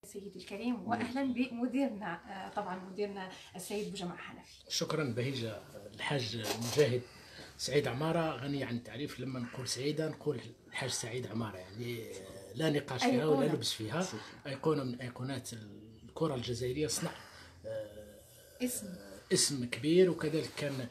سيدي الكريم، واهلا بمديرنا طبعا مديرنا السيد بوجمع حنفي. شكرا بهيجة. الحاج المجاهد سعيد عمارة غني عن التعريف. لما نقول سعيدة نقول الحاج سعيد عمارة، يعني لا نقاش فيها ولا لبس فيها. أيقونة من أيقونات الكرة الجزائرية، صنع اسم كبير، وكذلك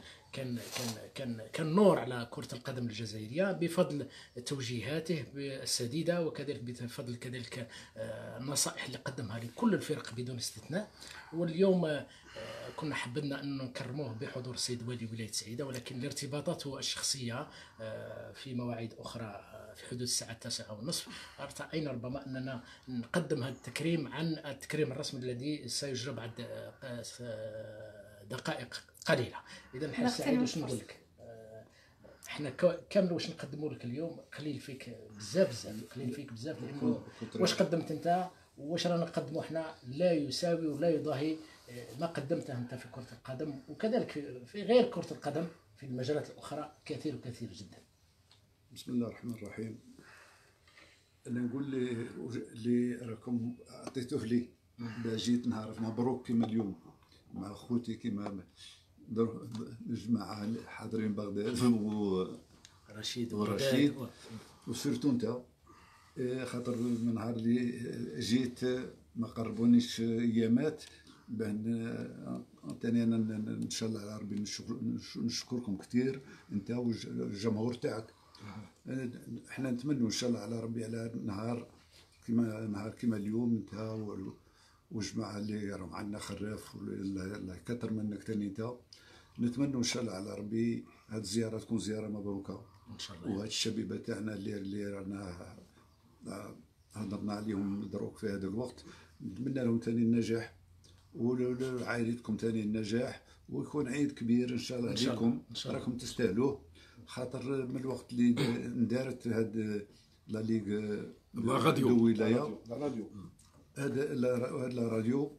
كان نور على كرة القدم الجزائرية بفضل توجيهاته السديدة، وكذلك بفضل النصائح اللي قدمها لكل الفرق بدون استثناء. واليوم كنا حبذنا أن نكرموه بحضور السيد والي ولاية سعيدة، ولكن لارتباطاته الشخصية في مواعيد أخرى في حدود الساعة 9:30 ارتأينا ربما أننا نقدم هذا التكريم عن التكريم الرسمي الذي سيجرى بعد دقائق قليله. اذا الحاج سعيد، واش نقول لك؟ احنا كامل واش نقدموا لك اليوم قليل فيك بزاف، لانه واش قدمت انت واش رانا نقدموا احنا لا يساوي ولا يضاهي ما قدمته انت في كرة القدم، وكذلك في غير كرة القدم في المجالات الاخرى كثير جدا. بسم الله الرحمن الرحيم. انا نقول اللي راكم عطيتوه لي جيت نعرف مبروك كما اليوم مع خوتي كما جماعة حاضرين بغداد ورشيد وسيرتو انت، خاطر من نهار اللي جيت ما قربونيش ايامات بان تاني انا ان شاء الله على ربي نشكركم كثير انت والجمهور تاعك. احنا نتمنوا ان شاء الله على ربي على نهار كما اليوم انت وجماعة اللي راهم عندنا خراف الله يكثر منك تاني انت. نتمنوا ان شاء الله على ربي هاد الزياره تكون زياره مبروكه ان شاء الله، وهاد الشبيبه تاعنا اللي رانا هضرنا عليهم دروك في هذا الوقت نتمنى لهم تاني النجاح وعائلتكم تاني النجاح، ويكون عيد كبير ان شاء الله عليكم. راكم تستاهلوه، خاطر من الوقت اللي اندارت هاد لا ليغ راديو هذا الراديو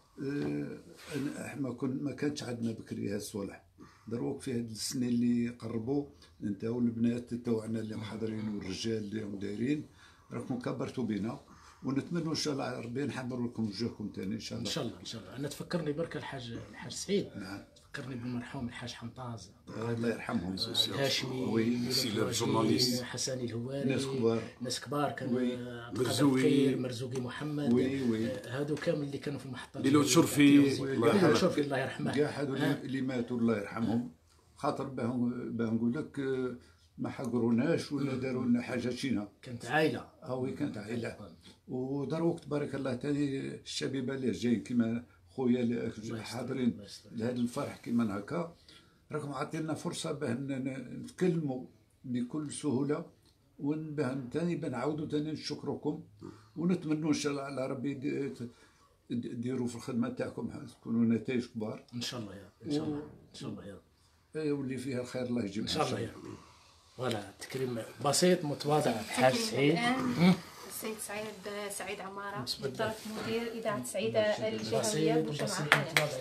ما كانتش عندنا بكري هاد الصوالح. دروك في هاد السنين اللي قربوا انت والبنات تاعنا اللي محضرين والرجال اللي هم دايرين راكم كبرتوا بينا، ونتمنوا ان شاء الله على ربي نحضروا لكم وجهكم ثاني ان شاء الله. ان شاء الله. انا تفكرني برك الحاج سعيد. نعم. تفكرني بالمرحوم الحاج حنطاز الله يرحمهم، الهاشمي، حساني الهواري، ناس كبار كانوا مرزوقي محمد، هادو كامل اللي كانوا في المحطه. ليلو شرفي الله يرحمه، كاع هادو اللي ماتوا الله يرحمهم. خاطر باه نقول لك ما حقروناش ولا داروا لنا حاجه شينا، كانت عائله. كانت عائله. ودروك تبارك الله تاني الشبيبه اللي جايين كيما خويا اللي حاضرين لهذا الفرح كيما هكا، راكم عاطينا فرصه باه نتكلموا بكل سهوله، وباه تاني بنعاودوا تاني نشكركم، ونتمنوا ان شاء الله على ربي ديروا في الخدمه تاعكم تكونوا نتائج كبار ان شاء الله. ان شاء الله يا رب. واللي فيها الخير الله يجيب ان شاء الله يا رب. فوالا تكريم بسيط متواضع الحاج سعيد. السيد سعيد عمارة من طرف مدير إذاعة سعيدة الجهوية بوجمع حنفي.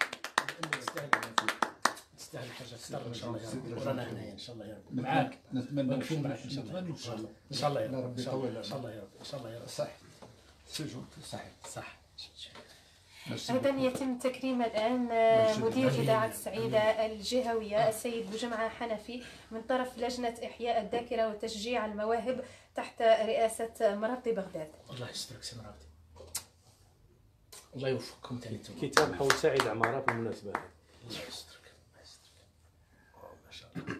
تستاهل حاجة أكثر إن شاء الله يا رب. ورانا هنايا إن شاء الله يا رب. معاك نتمنى واقفين معاك إن شاء الله. إن شاء الله يا رب. إن شاء الله يا رب. إن شاء الله يا رب. صح صح. إذا يتم تكريم الآن مدير إذاعة سعيدة الجهوية السيد بوجمع حنفي من طرف لجنة إحياء الذاكرة وتشجيع المواهب تحت رئاسة مرابطي بغداد. الله يسترك سي مرابطي، الله يوفقكم ثاني. كتاب حول سعيد عمارة بالمناسبة. الله يسترك ما شاء الله.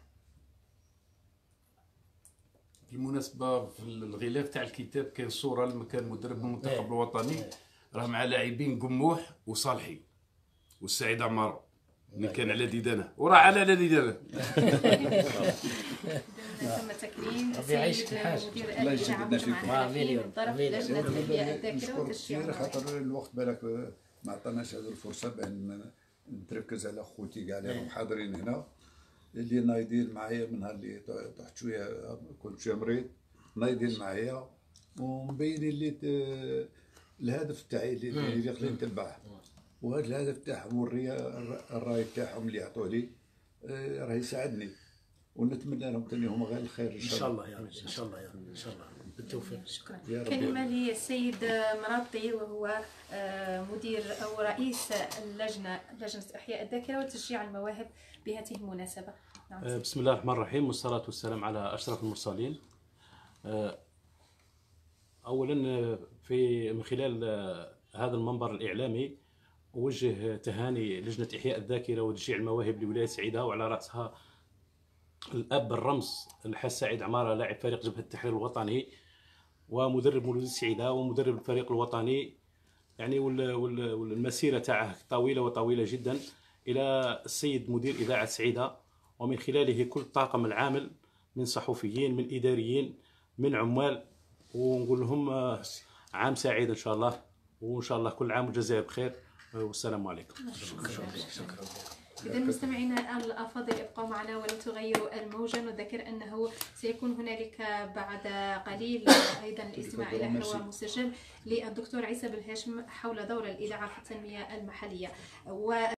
بالمناسبة في الغلاف تاع الكتاب كاين صورة لمكان مدرب المنتخب الوطني، راه مع لاعبين قموح وصالحي والسعيد عمارة اللي كان على ديدانه وراه على ديدانه. تم تكريم السيد مدير الإذاعة بوجمع حنفي من طرف لجنة إحياء الذاكرة وتشجيع المواهب. خاطر الوقت بالك ما عطاناش هذه الفرصة بأن نتركز على خوتي كاع اللي راهم حاضرين هنا، اللي نايضين معايا من نهار اللي طحت شوية كنت شوية مريض، نايضين معايا ومبينين لي الهدف تاعي اللي خلينا نتبعه، وهذا الهدف تاعهم والراي تاعهم اللي عطوه لي راه يساعدني، ونتمنى لهم تاني هما غير الخير ان شاء الله يا رب. ان شاء الله يا رب. ان شاء الله. بالتوفيق. شكرا. يا رب. كلمة للسيد مرابطي وهو مدير أو رئيس لجنة إحياء الذاكرة وتشجيع المواهب بهذه المناسبة. نعم. بسم الله الرحمن الرحيم، والصلاة والسلام على أشرف المرسلين. أولا من خلال هذا المنبر الإعلامي أوجه تهاني لجنة إحياء الذاكرة وتشجيع المواهب لولاية سعيدة، وعلى رأسها الأب الرمز الحاج سعيد عمارة، لاعب فريق جبهة التحرير الوطني ومدرب مولودية سعيدة ومدرب الفريق الوطني، يعني والمسيرة تاعه طويلة وطويلة جدا، إلى السيد مدير إذاعة سعيدة، ومن خلاله كل الطاقم العامل من صحفيين من إداريين من عمال، ونقول لهم عام سعيد إن شاء الله، وإن شاء الله كل عام والجزائر بخير، والسلام عليكم. شكرا. إذا مستمعينا الأفاضل ابقوا معنا ولا تغيروا الموجة. نذكر أنه سيكون هنالك بعد قليل أيضا الاستماع إلى حوار مسجل للدكتور عيسى بالهاشم حول دور الإذاعة في التنمية المحلية.